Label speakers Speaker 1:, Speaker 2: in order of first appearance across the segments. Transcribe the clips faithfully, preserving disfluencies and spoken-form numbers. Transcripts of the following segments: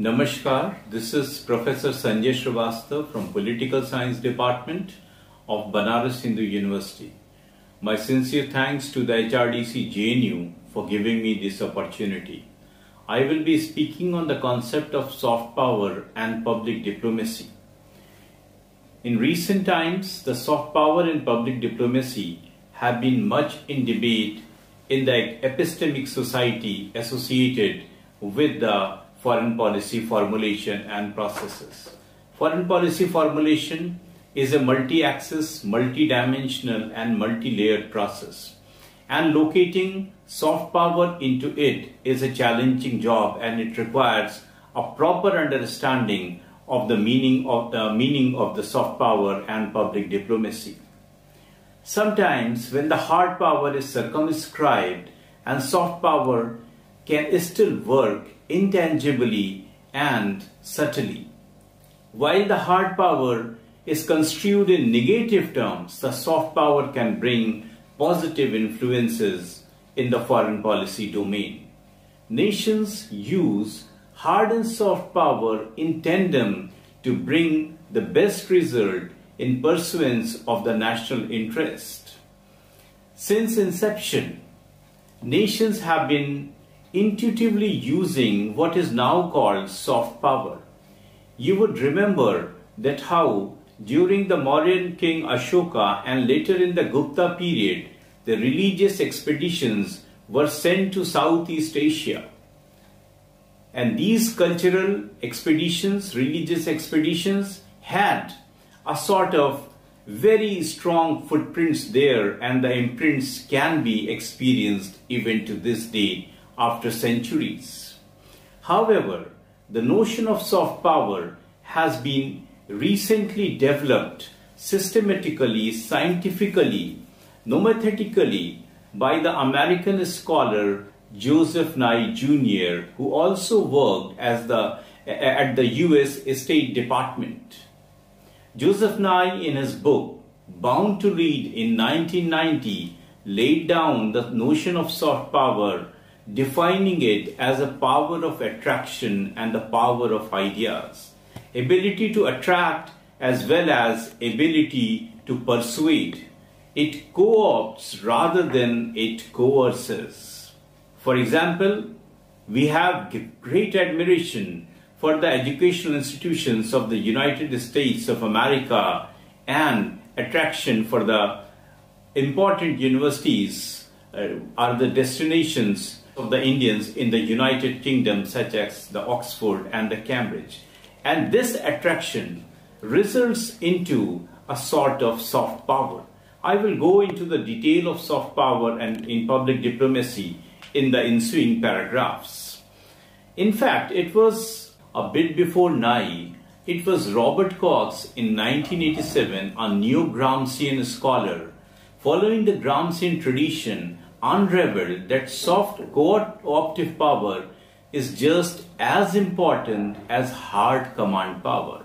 Speaker 1: Namaskar, this is Professor Sanjay Srivastava from Political Science Department of Banaras Hindu University. My sincere thanks to the H R D C J N U for giving me this opportunity. I will be speaking on the concept of soft power and public diplomacy. In recent times, the soft power and public diplomacy have been much in debate in the epistemic society associated with the foreign policy formulation and processes. Foreign policy formulation is a multi-axis, multi-dimensional and multi-layered process. And locating soft power into it is a challenging job, and it requires a proper understanding of the meaning of the meaning of the soft power and public diplomacy. Sometimes when the hard power is circumscribed and soft power can still work intangibly and subtly. While the hard power is construed in negative terms, the soft power can bring positive influences in the foreign policy domain. Nations use hard and soft power in tandem to bring the best result in pursuance of the national interest. Since inception, nations have been intuitively using what is now called soft power. You would remember that how during the Mauryan king Ashoka and later in the Gupta period, the religious expeditions were sent to Southeast Asia. And these cultural expeditions, religious expeditions, had a sort of very strong footprints there, and the imprints can be experienced even to this day after centuries. However, the notion of soft power has been recently developed systematically, scientifically, nomethetically by the American scholar Joseph Nye Junior, who also worked as the, at the U S State Department. Joseph Nye, in his book Bound to Lead in nineteen ninety, laid down the notion of soft power, defining it as a power of attraction and the power of ideas, ability to attract as well as ability to persuade. It co-opts rather than it coerces. For example, we have great admiration for the educational institutions of the United States of America and attraction for the important universities uh, are the destinations of the Indians in the United Kingdom, such as the Oxford and the Cambridge. And this attraction results into a sort of soft power. I will go into the detail of soft power and in public diplomacy in the ensuing paragraphs. In fact, it was a bit before Nye, it was Robert Cox in nineteen eighty-seven, a neo-Gramscian scholar, following the Gramscian tradition, unraveled that soft cooperative power is just as important as hard command power.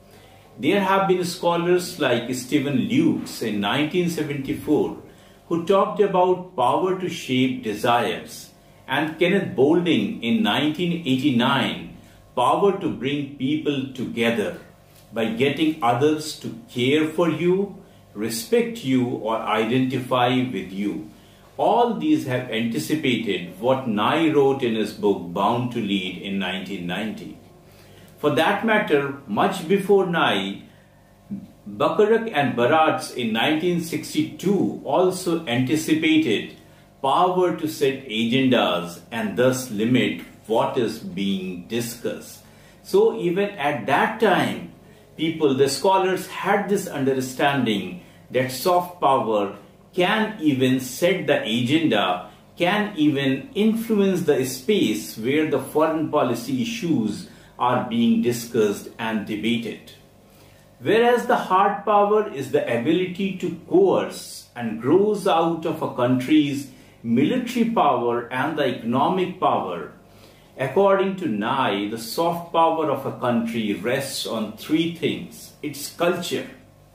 Speaker 1: There have been scholars like Stephen Lukes in nineteen seventy-four who talked about power to shape desires, and Kenneth Boulding in nineteen eighty-nine, power to bring people together by getting others to care for you, respect you, or identify with you. All these have anticipated what Nye wrote in his book Bound to Lead in nineteen ninety. For that matter, much before Nye, Bacharach and Baratz in nineteen sixty-two also anticipated power to set agendas and thus limit what is being discussed. So even at that time, people, the scholars, had this understanding that soft power can even set the agenda, can even influence the space where the foreign policy issues are being discussed and debated. Whereas the hard power is the ability to coerce and grows out of a country's military power and the economic power. According to Nye, the soft power of a country rests on three things: its culture,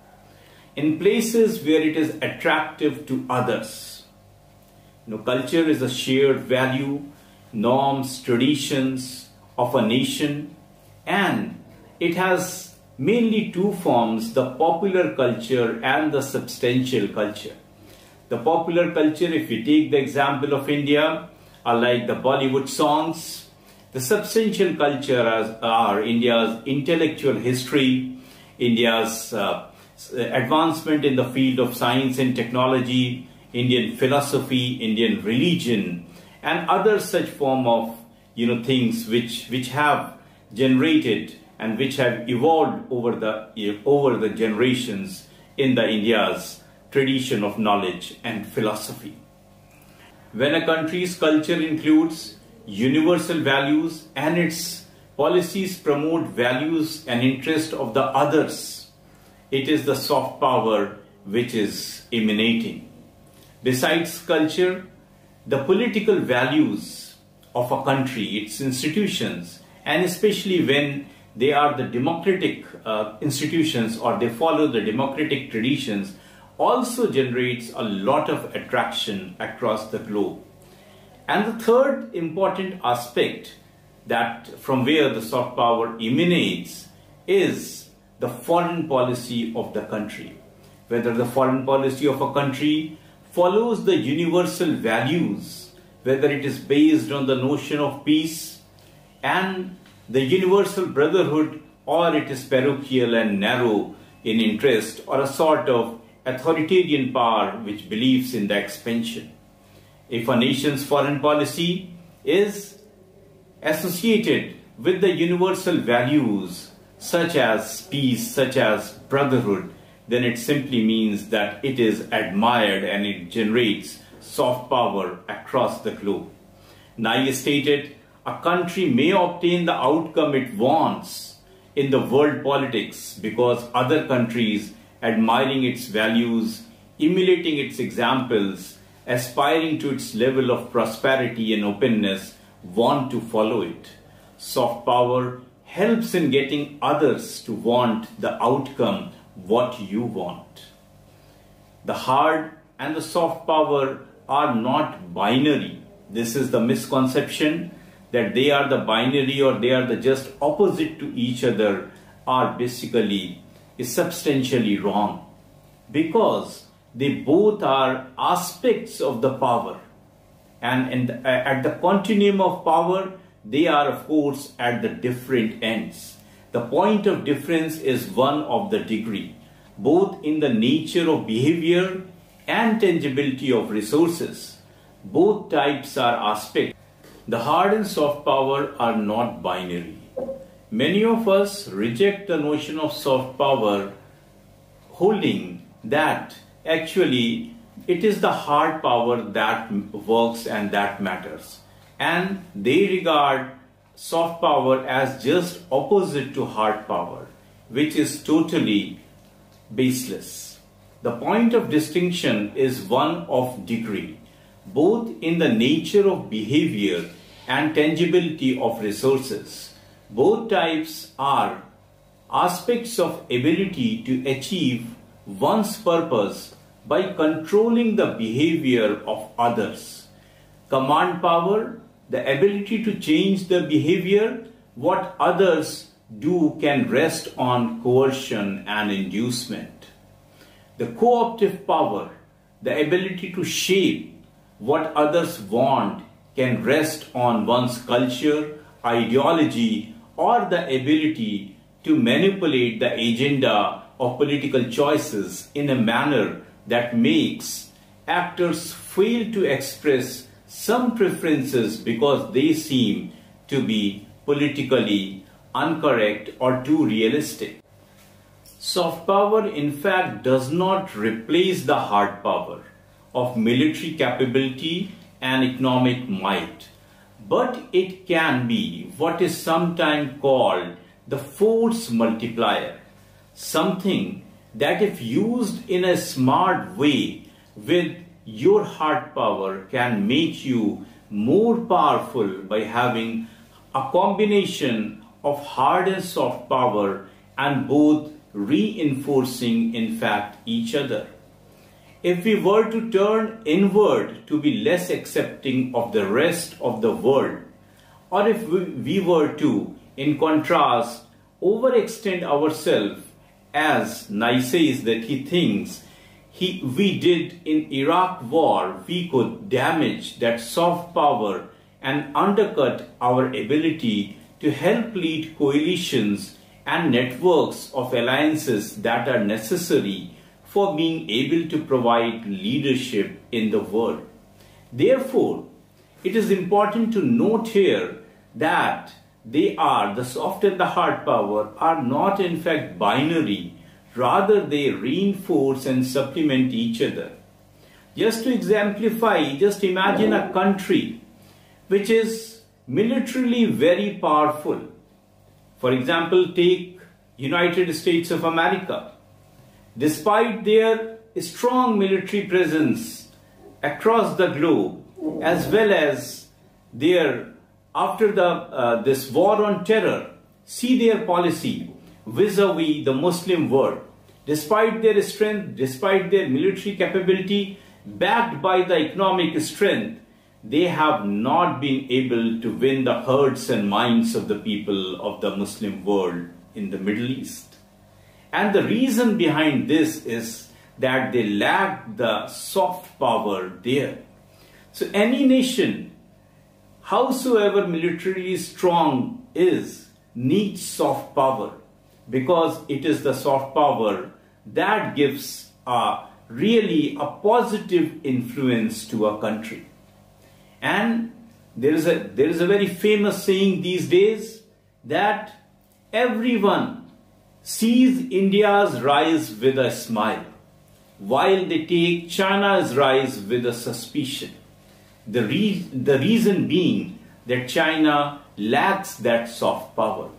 Speaker 1: in places where it is attractive to others. You know, culture is a shared value, norms, traditions of a nation, and it has mainly two forms, the popular culture and the substantial culture. The popular culture, if we take the example of India, are like the Bollywood songs. The substantial culture are India's intellectual history, India's uh, advancement in the field of science and technology, Indian philosophy, Indian religion, and other such form of you know things which which have generated and which have evolved over the over the generations in the India's tradition of knowledge and philosophy. When a country's culture includes universal values and its policies promote values and interest of the others, it is the soft power which is emanating. Besides culture, the political values of a country, its institutions, and especially when they are the democratic uh, institutions or they follow the democratic traditions, also generates a lot of attraction across the globe. And the third important aspect that from where the soft power emanates is the foreign policy of the country. Whether the foreign policy of a country follows the universal values, whether it is based on the notion of peace and the universal brotherhood, or it is parochial and narrow in interest, or a sort of authoritarian power which believes in the expansion. If a nation's foreign policy is associated with the universal values such as peace, such as brotherhood, then it simply means that it is admired and it generates soft power across the globe. Nye stated, a country may obtain the outcome it wants in the world politics because other countries admiring its values, emulating its examples, aspiring to its level of prosperity and openness, want to follow it. Soft power helps in getting others to want the outcome what you want. The hard and the soft power are not binary. This is the misconception that they are the binary or they are the just opposite to each other are basically is substantially wrong, because they both are aspects of the power, and in the, at the continuum of power they are of course at the different ends. The point of difference is one of the degree, both in the nature of behavior and tangibility of resources. Both types are aspects. The hard and soft power are not binary. Many of us reject the notion of soft power, holding that actually it is the hard power that works and that matters. And they regard soft power as just opposite to hard power, which is totally baseless. The point of distinction is one of degree, both in the nature of behavior and tangibility of resources. Both types are aspects of ability to achieve one's purpose by controlling the behavior of others. Command power, the ability to change the behavior, what others do can rest on coercion and inducement. The co-optive power, the ability to shape what others want, can rest on one's culture, ideology, or the ability to manipulate the agenda of political choices in a manner that makes actors fail to express some preferences because they seem to be politically incorrect or too realistic. Soft power in fact does not replace the hard power of military capability and economic might, but it can be what is sometimes called the force multiplier, something that if used in a smart way with your hard power can make you more powerful by having a combination of hard and soft power and both reinforcing in fact each other. If we were to turn inward to be less accepting of the rest of the world, or if we, we were to in contrast, overextend ourselves, as Nye says that he thinks he, we did in Iraq war, we could damage that soft power and undercut our ability to help lead coalitions and networks of alliances that are necessary for being able to provide leadership in the world. Therefore, it is important to note here that they are, the soft and the hard power are not in fact binary, rather they reinforce and supplement each other. Just to exemplify, just imagine a country which is militarily very powerful. For example, take United States of America. Despite their strong military presence across the globe, as well as their, after the uh, this war on terror, see their policy vis-a-vis the Muslim world. Despite their strength, despite their military capability, backed by the economic strength, they have not been able to win the hearts and minds of the people of the Muslim world in the Middle East. And the reason behind this is that they lack the soft power there. So any nation, howsoever militarily strong is, needs soft power, because it is the soft power that gives a really a positive influence to a country. And there is a there is a very famous saying these days that everyone sees India's rise with a smile, while they take China's rise with a suspicion. The, re the reason being that China lacks that soft power.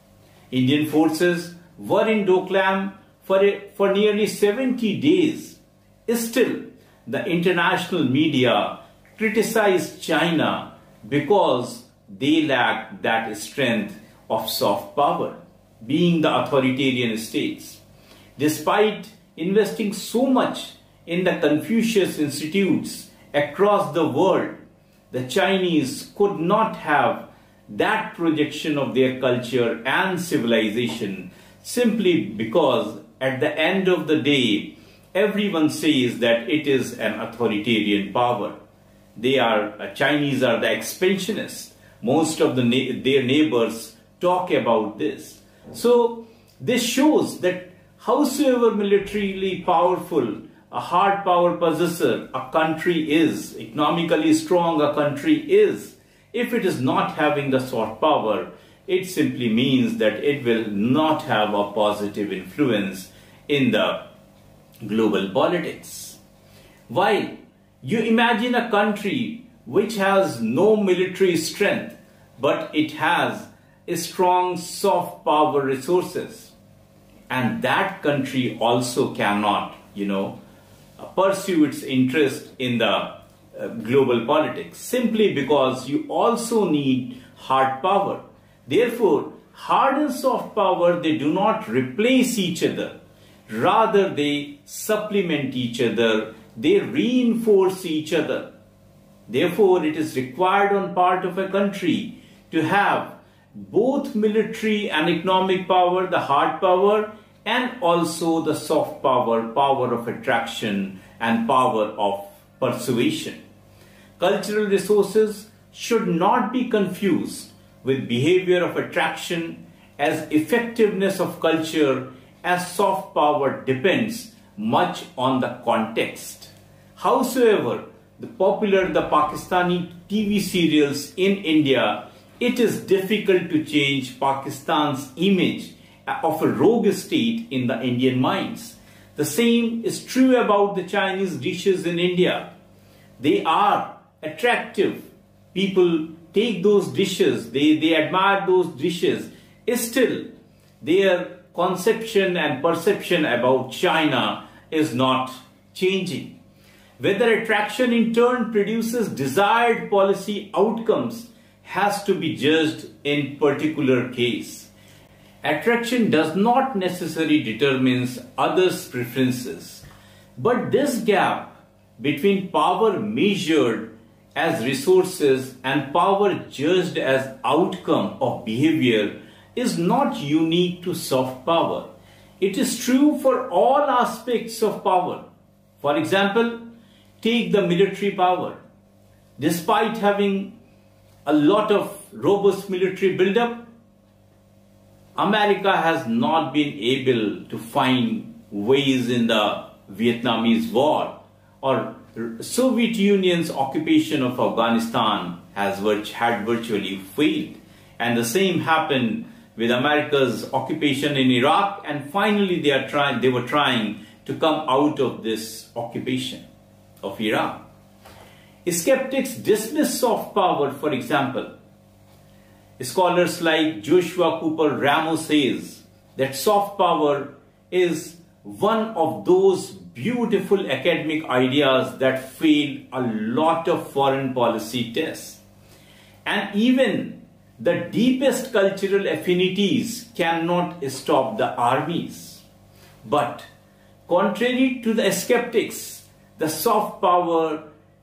Speaker 1: Indian forces were in Doklam for, a, for nearly seventy days. Still, the international media criticized China because they lacked that strength of soft power, being the authoritarian states. Despite investing so much in the Confucius institutes across the world, the Chinese could not have that projection of their culture and civilization, simply because at the end of the day, everyone says that it is an authoritarian power. They are, uh, Chinese are the expansionists. Most of the na their neighbors talk about this. So this shows that howsoever militarily powerful a hard power possessor a country is, economically strong a country is, if it is not having the soft power, it simply means that it will not have a positive influence in the global politics. While you imagine a country which has no military strength, but it has a strong soft power resources, and that country also cannot, you know, pursue its interest in the uh, global politics, simply because you also need hard power. Therefore, hard and soft power, they do not replace each other. Rather, they supplement each other. They reinforce each other. Therefore, it is required on part of a country to have both military and economic power, the hard power, and also the soft power, power of attraction and power of persuasion. Cultural resources should not be confused with behavior of attraction, as effectiveness of culture as soft power depends much on the context. Howsoever, the popular, the Pakistani T V serials in India, it is difficult to change Pakistan's image of a rogue state in the Indian minds. The same is true about the Chinese dishes in India. They are attractive. People take those dishes, they, they admire those dishes. Still, their conception and perception about China is not changing. Whether attraction in turn produces desired policy outcomes has to be judged in particular case. Attraction does not necessarily determine others' preferences, but this gap between power measured as resources and power judged as outcome of behavior is not unique to soft power. It is true for all aspects of power. For example, take the military power. Despite having a lot of robust military buildup, America has not been able to find ways in the Vietnamese war, or Soviet Union's occupation of Afghanistan has had virtually failed. And the same happened with America's occupation in Iraq, and finally they are trying they were trying to come out of this occupation of Iraq. Skeptics dismiss soft power, for example. Scholars like Joshua Cooper Ramos says that soft power is one of those beautiful academic ideas that fail a lot of foreign policy tests. And even the deepest cultural affinities cannot stop the armies. But contrary to the skeptics, the soft power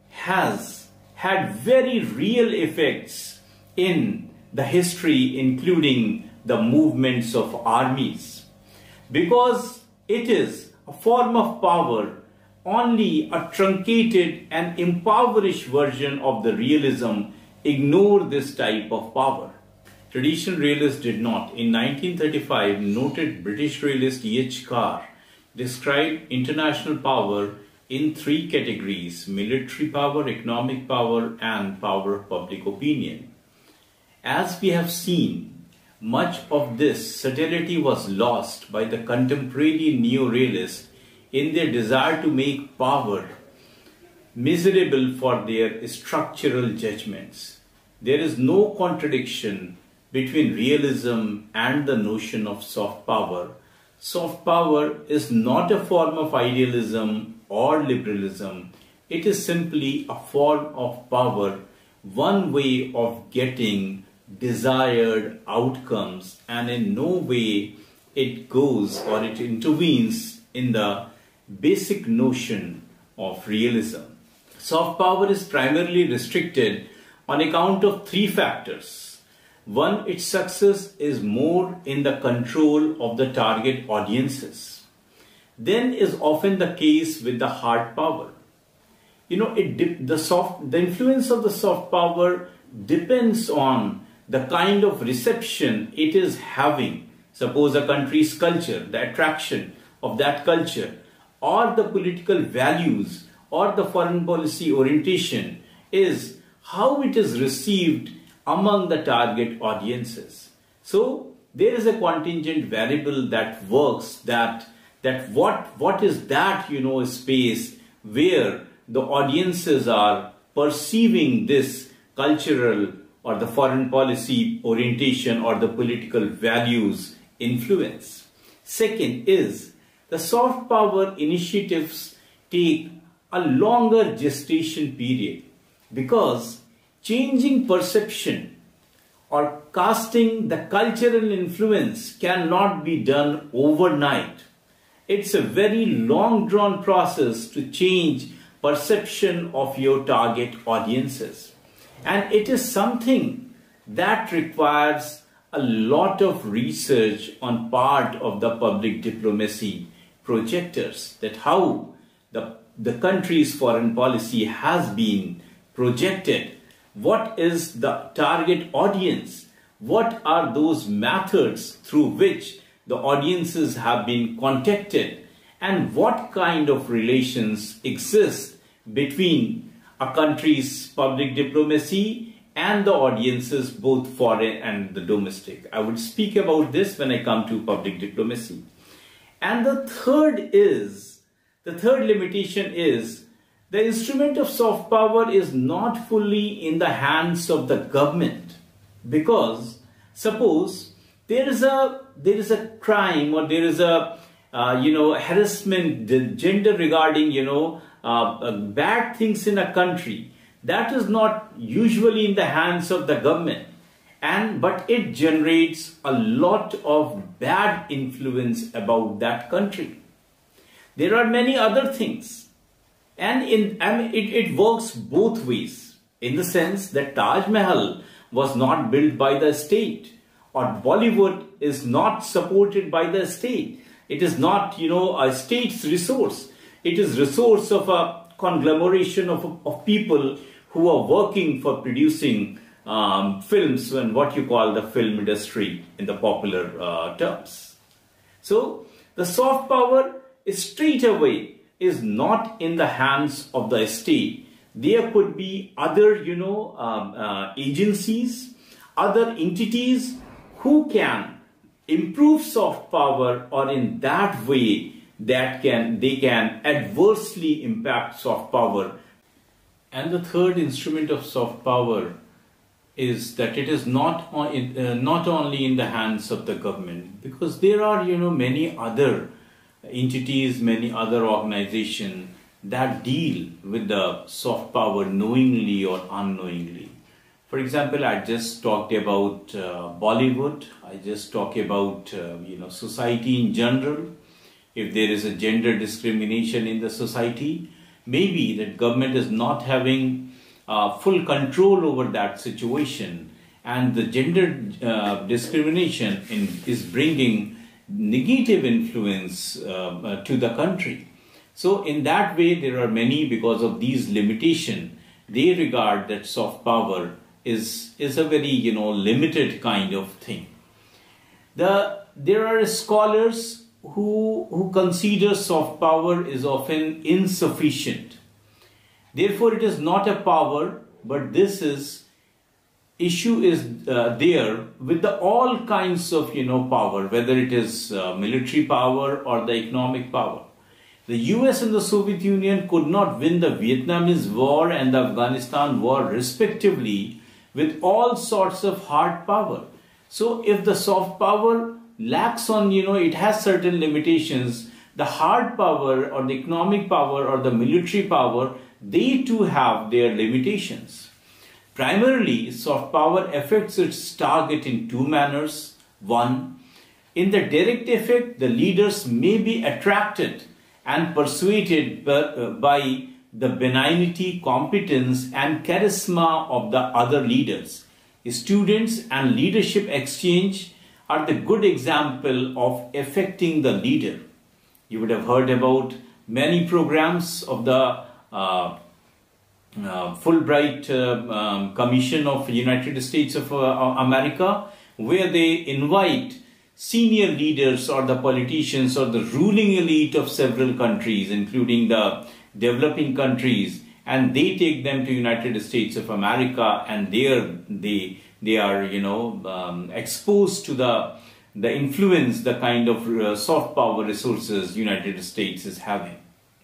Speaker 1: has had very real effects in the history, including the movements of armies. Because it is a form of power, only a truncated and impoverished version of the realism ignore this type of power. Traditional realists did not. In nineteen thirty-five, noted British realist E H Carr described international power in three categories: military power, economic power, and power of public opinion. As we have seen, much of this subtlety was lost by the contemporary neo-realists in their desire to make power miserable for their structural judgments. There is no contradiction between realism and the notion of soft power. Soft power is not a form of idealism or liberalism. It is simply a form of power, one way of getting desired outcomes, and in no way it goes or it intervenes in the basic notion of realism. Soft power is primarily restricted on account of three factors. One, its success is more in the control of the target audiences than is often the case with the hard power. You know, it the soft the influence of the soft power depends on the kind of reception it is having. Suppose a country's culture, the attraction of that culture, or the political values, or the foreign policy orientation is how it is received among the target audiences. So there is a contingent variable that works, that that what what is that, you know, space where the audiences are perceiving this cultural or the foreign policy orientation or the political values influence. Second is the soft power initiatives take a longer gestation period, because changing perception or casting the cultural influence cannot be done overnight. It's a very long drawn process to change perception of your target audiences. And it is something that requires a lot of research on part of the public diplomacy projectors, that how the, the country's foreign policy has been projected. What is the target audience? What are those methods through which the audiences have been contacted? And what kind of relations exist between a country's public diplomacy and the audiences, both foreign and the domestic? I would speak about this when I come to public diplomacy. And the third is, the third limitation is, the instrument of soft power is not fully in the hands of the government, because suppose there is a there is a crime, or there is a uh, you know harassment, gender regarding you know uh, uh, bad things in a country, that is not usually in the hands of the government, and but it generates a lot of bad influence about that country. There are many other things. And in, I mean, it, it works both ways, in the sense that Taj Mahal was not built by the state, or Bollywood is not supported by the state. It is not, you know, a state's resource. It is resource of a conglomeration of, of people who are working for producing um, films and what you call the film industry in the popular uh, terms. So the soft power is straight away is not in the hands of the state. There could be other, you know, um, uh, agencies, other entities who can improve soft power, or in that way that can they can adversely impact soft power. And the third instrument of soft power is that it is not on, uh, not only in the hands of the government, because there are, you know, many other entities, many other organizations that deal with the soft power knowingly or unknowingly. For example, I just talked about uh, Bollywood. I just talked about uh, you know society in general. If there is a gender discrimination in the society, maybe that government is not having uh, full control over that situation, and the gender uh, discrimination in, is bringing negative influence uh, uh, to the country. So in that way, there are many, because of these limitations, they regard that soft power is, is a very, you know, limited kind of thing. The, there are scholars who, who consider soft power is often insufficient. Therefore, it is not a power, but this is issue is uh, there with the all kinds of, you know, power, whether it is uh, military power or the economic power. The U S and the Soviet Union could not win the Vietnamese war and the Afghanistan war respectively with all sorts of hard power. So if the soft power lacks on, you know, it has certain limitations, the hard power or the economic power or the military power, they too have their limitations. Primarily, soft power affects its target in two manners. One, in the direct effect, the leaders may be attracted and persuaded by the benignity, competence and charisma of the other leaders. Students and leadership exchange are the good example of affecting the leader. You would have heard about many programs of the uh, uh, Fulbright uh, um, Commission of the United States of uh, America, where they invite senior leaders or the politicians or the ruling elite of several countries, including the developing countries, and they take them to United States of America, and there they they are, you know, um, exposed to the the influence, the kind of uh, soft power resources United States is having.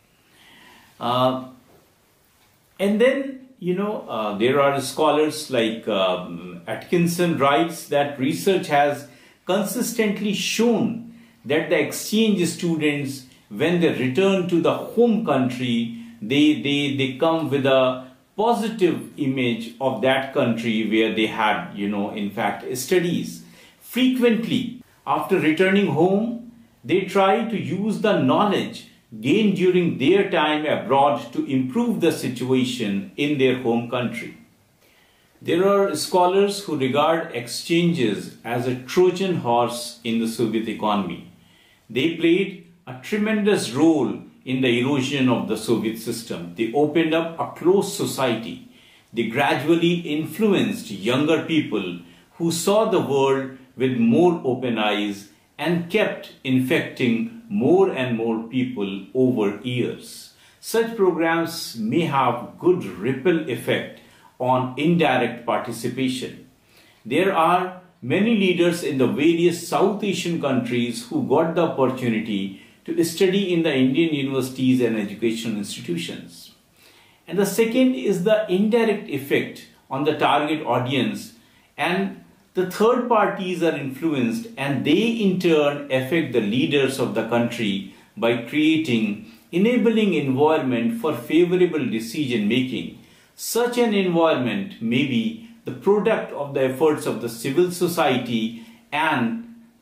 Speaker 1: Uh, and then, you know, uh, there are scholars like um, Atkinson writes that research has consistently shown that the exchange students, when they return to the home country, they, they, they come with a positive image of that country where they had, you know, in fact, studies. Frequently, after returning home, they try to use the knowledge gained during their time abroad to improve the situation in their home country. There are scholars who regard exchanges as a Trojan horse in the Soviet economy. They played a tremendous role in the erosion of the Soviet system. They opened up a closed society. They gradually influenced younger people who saw the world with more open eyes and kept infecting more and more people over years. Such programs may have good ripple effect on indirect participation. There are many leaders in the various South Asian countries who got the opportunity to study in the Indian universities and educational institutions. And the second is the indirect effect on the target audience, and the third parties are influenced and they in turn affect the leaders of the country by creating enabling environment for favorable decision making. Such an environment may be the product of the efforts of the civil society and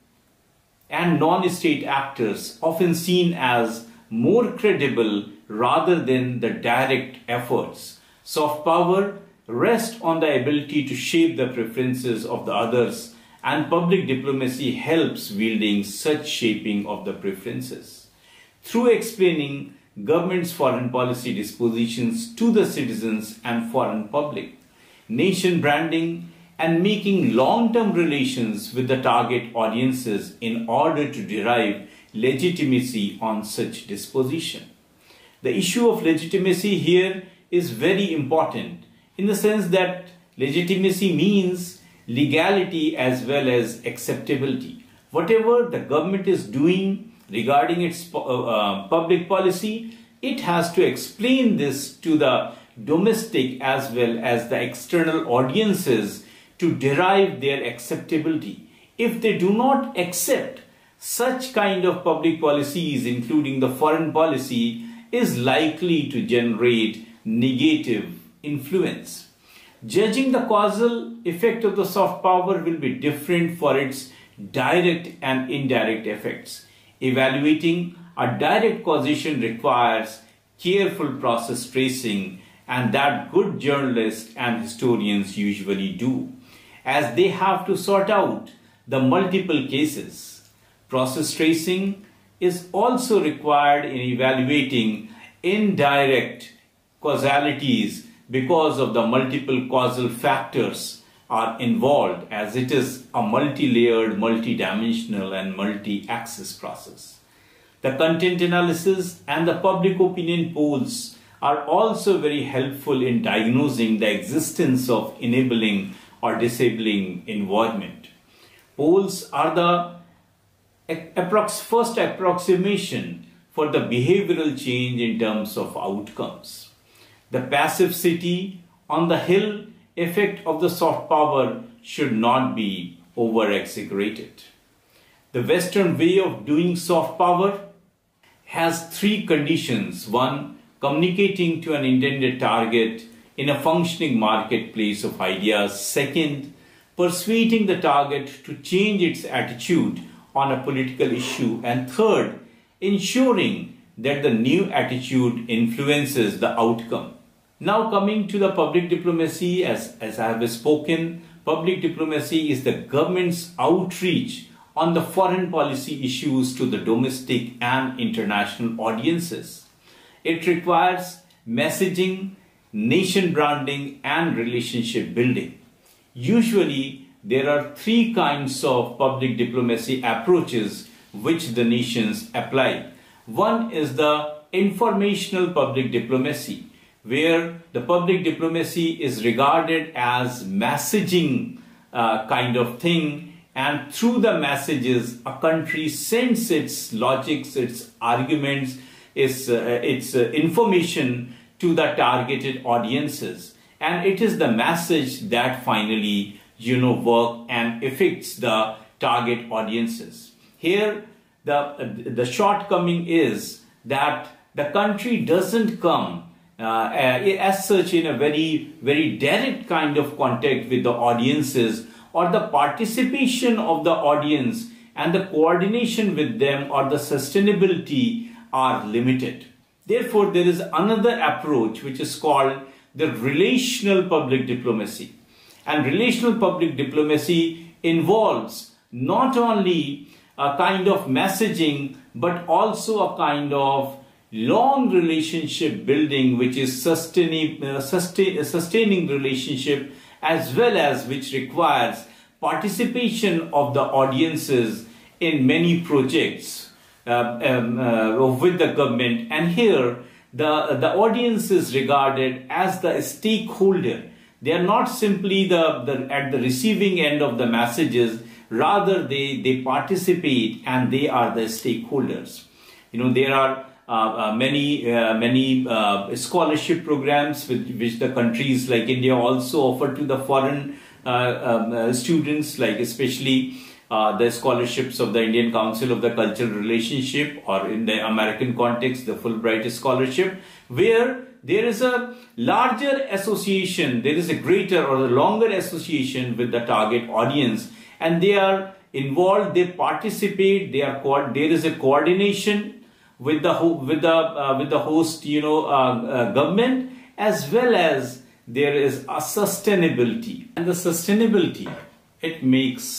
Speaker 1: and non-state actors, often seen as more credible rather than the direct efforts. Soft power rests on the ability to shape the preferences of the others and public diplomacy helps wielding such shaping of the preferences. Through explaining government's foreign policy dispositions to the citizens and foreign public, nation branding, and making long-term relations with the target audiences in order to derive legitimacy on such disposition. The issue of legitimacy here is very important in the sense that legitimacy means legality as well as acceptability. Whatever the government is doing regarding its uh, public policy, it has to explain this to the domestic as well as the external audiences to derive their acceptability. If they do not accept such kind of public policies, including the foreign policy, is likely to generate negative influence. Judging the causal effect of the soft power will be different for its direct and indirect effects. Evaluating a direct causation requires careful process tracing, and that good journalists and historians usually do, as they have to sort out the multiple cases. Process tracing is also required in evaluating indirect causalities because of the multiple causal factors are involved, as it is a multi-layered, multi-dimensional and multi-axis process. The content analysis and the public opinion polls are also very helpful in diagnosing the existence of enabling or disabling environment. Polls are the approx- first approximation for the behavioral change in terms of outcomes. The passive city on the hill effect of the soft power should not be over-exaggerated. The Western way of doing soft power has three conditions. One, communicating to an intended target in a functioning marketplace of ideas. Second, persuading the target to change its attitude on a political issue. And third, ensuring that the new attitude influences the outcome. Now coming to the public diplomacy, as, as I have spoken, public diplomacy is the government's outreach on the foreign policy issues to the domestic and international audiences. It requires messaging, nation branding, and relationship building. Usually, there are three kinds of public diplomacy approaches which the nations apply. One is the informational public diplomacy, where the public diplomacy is regarded as messaging uh, kind of thing, and through the messages a country sends its logics, its arguments, its, uh, its uh, information to the targeted audiences, and it is the message that finally you know work and affects the target audiences. Here the, the shortcoming is that the country doesn't come Uh, as such in a very very direct kind of contact with the audiences, or the participation of the audience and the coordination with them or the sustainability are limited. Therefore, there is another approach which is called the relational public diplomacy. And relational public diplomacy involves not only a kind of messaging but also a kind of long relationship building, which is sustaining, uh, sustain, sustaining relationship, as well as which requires participation of the audiences in many projects uh, um, uh, with the government. And here the, the audience is regarded as the stakeholder. They are not simply the, the at the receiving end of the messages, rather they, they participate and they are the stakeholders. You know, there are Uh, uh, many uh, many uh, scholarship programs with, which the countries like India also offer to the foreign uh, um, uh, students, like especially uh, the scholarships of the Indian Council of the Cultural Relationship, or in the American context the Fulbright Scholarship, where there is a larger association, there is a greater or a longer association with the target audience, and they are involved, they participate, they are co- there is a coordination with the with the uh, with the host you know uh, uh, government, as well as there is a sustainability. And the sustainability, it makes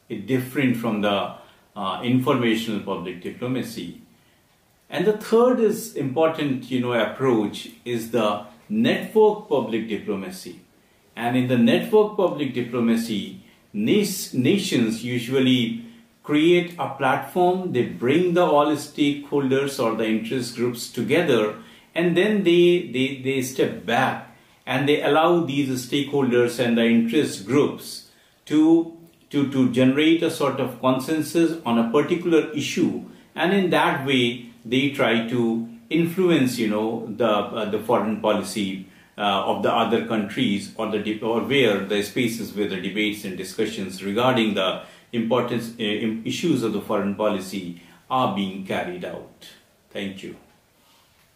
Speaker 1: it different from the uh, informational public diplomacy. And the third is important, you know, approach is the network public diplomacy. And in the network public diplomacy, nations usually create a platform, they bring the all stakeholders or the interest groups together, and then they, they, they step back and they allow these stakeholders and the interest groups to, to, to generate a sort of consensus on a particular issue, and in that way they try to influence, you know, the, uh, the foreign policy Uh, of the other countries, or the or where the spaces where the debates and discussions regarding the important uh, issues of the foreign policy are being carried out. Thank you.